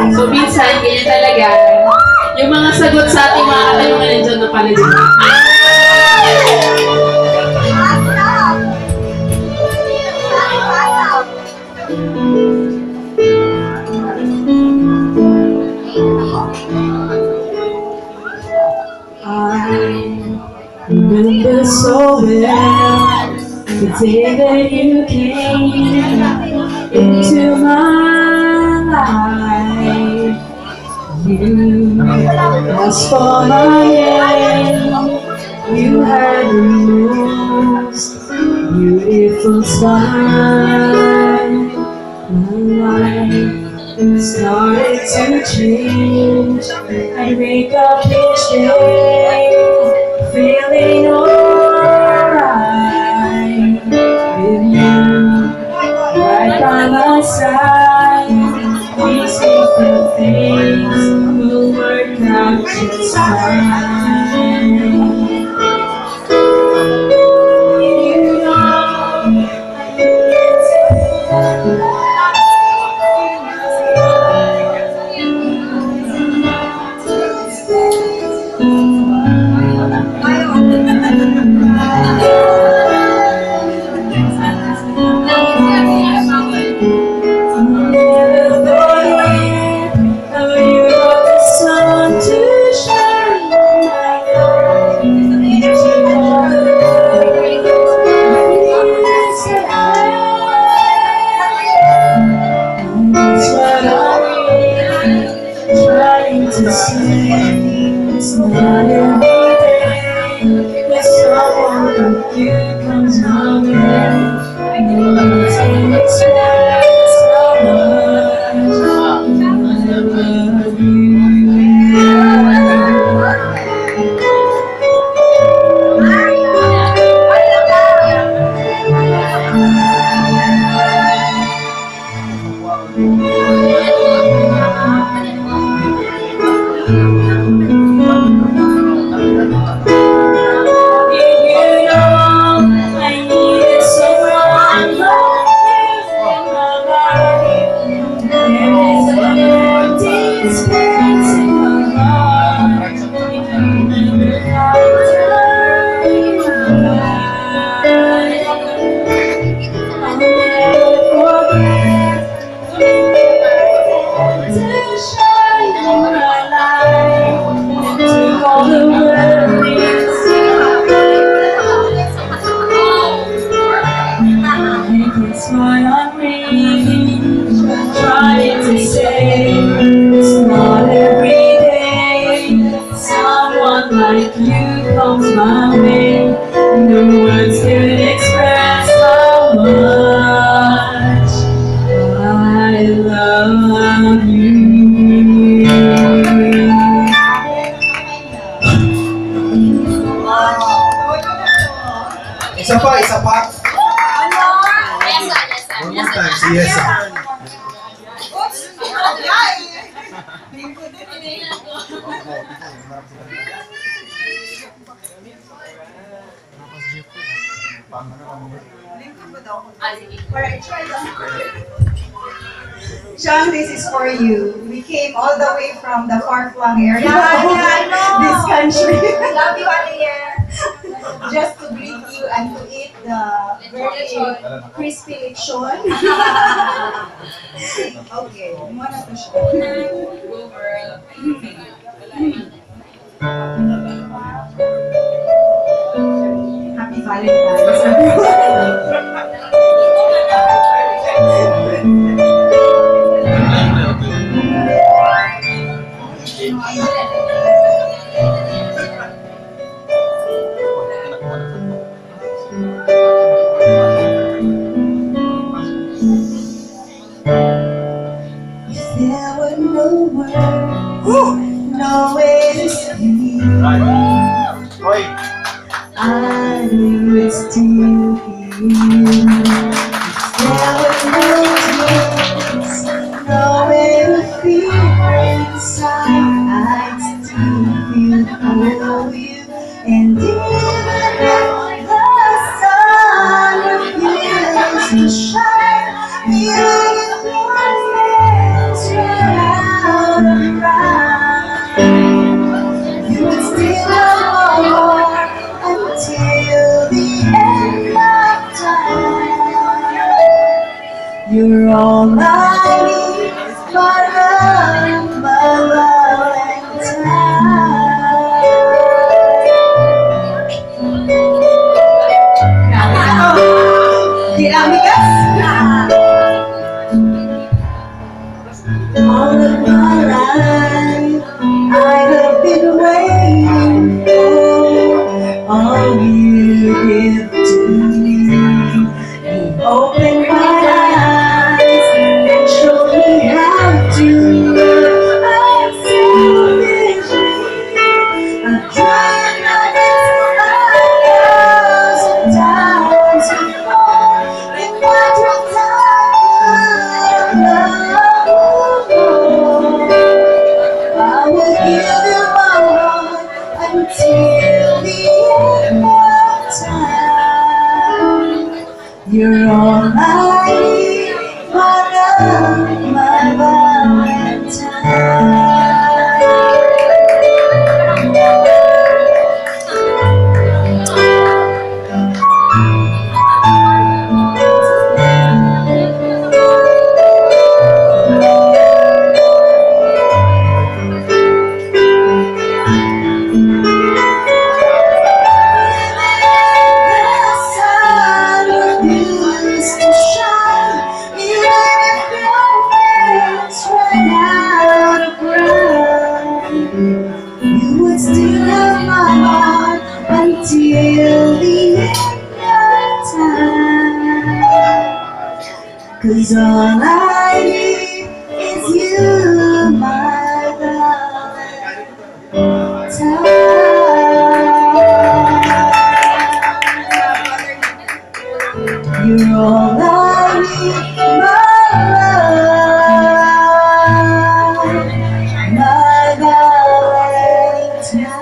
So, minsan, ganyan talaga. Yung mga sagot sa ating mga katanungan nandiyan na pala dito. I remember so well the day that you came into my life. You asked for my name. You had the most beautiful smile. My life started to change. I wake up each day feeling alright with you right by my side. These different things will work out just fine. It's not every day that someone like you comes my way. No one can express how much I love you. Smile on me, trying to say it's not every day someone like you comes my way. No words can express how much I love you. Isa pa. One more time, yes. Sean, this is for you. We came all the way from the far-flung area Yeah, this country. Love you, Ariel. Just to greet you and to eat the very crispy lechon. Okay, muna to siya. Happy Valentine's, if there were no words, no way to speak, I would still feel. There were no tears, no way to feel inside, I'd still feel for you. And even if the sun refuses to shine, you will always around. all I need, my love, my Valentine. Get amigas? All of my life I have been waiting for all you give to me. You open my eyes and show me how to love. I'm selfish, I'm trying not to 1,000 times before in my time I will give you my heart until the end of time. You're all I need, my love, my Valentine. Still have my heart until the end of time. 'Cause all I need is you, my Valentine. You're all I need, my